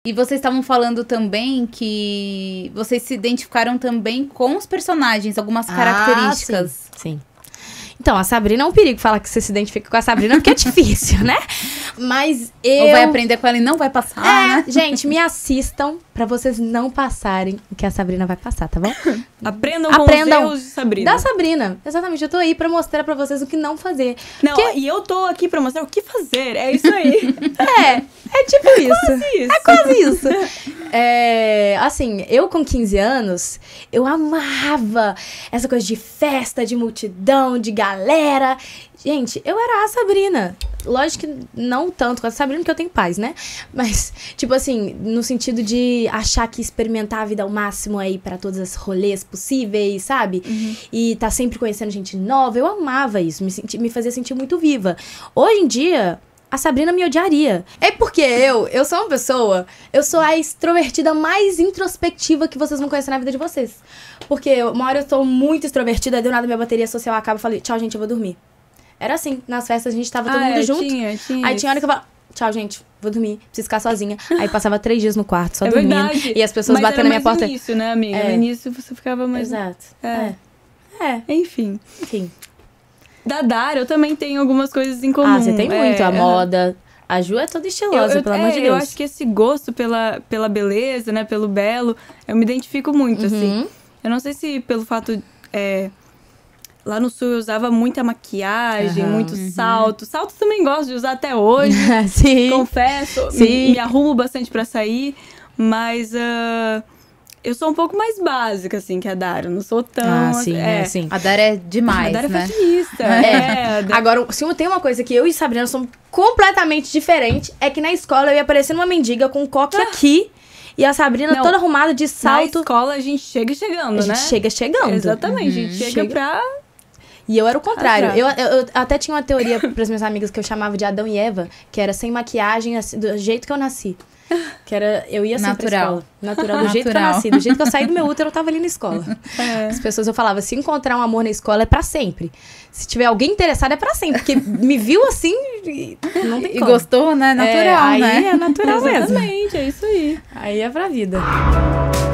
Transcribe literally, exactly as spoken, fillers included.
E vocês estavam falando também que vocês se identificaram também com os personagens, algumas características. Ah, sim, sim. Então, a Sabrina é um perigo falar que você se identifica com a Sabrina, porque é difícil, né? Mas eu... Ou vai aprender com ela e não vai passar, é, né? Gente, me assistam pra vocês não passarem o que a Sabrina vai passar, tá bom? Aprendam com Aprendam os erros de Sabrina. Da Sabrina. Exatamente, eu tô aí pra mostrar pra vocês o que não fazer. Não, porque... e eu tô aqui pra mostrar o que fazer, é isso aí. É, é tipo é isso. Quase isso. É quase isso. É, assim, eu com quinze anos, eu amava essa coisa de festa, de multidão, de galera. Gente, eu era a Sabrina. Lógico que não tanto com a Sabrina, porque eu tenho paz, né? Mas, tipo assim, no sentido de achar que experimentar a vida ao máximo aí pra todos os rolês possíveis, sabe? Uhum. E tá sempre conhecendo gente nova. Eu amava isso, me, senti, me fazia sentir muito viva. Hoje em dia... a Sabrina me odiaria. É porque eu, eu sou uma pessoa, eu sou a extrovertida mais introspectiva que vocês vão conhecer na vida de vocês. Porque uma hora eu tô muito extrovertida, deu nada, minha bateria social acaba, eu falei, tchau, gente, eu vou dormir. Era assim, nas festas a gente tava todo ah, mundo é, junto. Tinha, tinha aí isso. tinha hora que eu falava, tchau, gente, vou dormir, preciso ficar sozinha. Aí passava três dias no quarto, só é dormindo. Verdade. E as pessoas Mas batendo na minha porta. No início, né, amiga? É. No início você ficava mais... Exato. É. É. é. Enfim. Enfim. Da Dara, eu também tenho algumas coisas em comum. Ah, você tem muito. É, a moda... A Ju é toda estilosa, eu, eu, pelo é, amor de Deus. Eu acho que esse gosto pela, pela beleza, né, pelo belo, eu me identifico muito, uhum. assim. Eu não sei se pelo fato... É, lá no sul eu usava muita maquiagem, uhum. muito uhum. salto. Salto também gosto de usar até hoje. Sim. Confesso. Sim. Me, me arrumo bastante pra sair, mas... Uh, eu sou um pouco mais básica, assim, que a Dara. Eu não sou tão... Ah, sim, é. é, sim. A Dara é demais, a Dara né? é fashionista. É. é. Agora, se tem uma coisa que eu e Sabrina somos completamente diferentes, é que na escola eu ia parecendo uma mendiga com um coque ah. aqui e a Sabrina não, toda arrumada de salto. Na escola a gente chega chegando, né? A gente chega chegando. Exatamente, uhum. a gente chega, chega pra... E eu era o contrário. Eu, eu, eu até tinha uma teoria pras minhas amigas que eu chamava de Adão e Eva, que era sem maquiagem, assim, do jeito que eu nasci. Que era, eu ia sempre pra escola. Natural, do Natural. jeito que eu nasci. Do jeito que eu saí do meu útero, eu tava ali na escola. É. As pessoas, eu falava, se encontrar um amor na escola é pra sempre. Se tiver alguém interessado, é pra sempre. Porque me viu assim, não tem e como. gostou, né? Natural, é, né? Aí é natural mesmo. Exatamente, é isso aí. Aí é pra vida.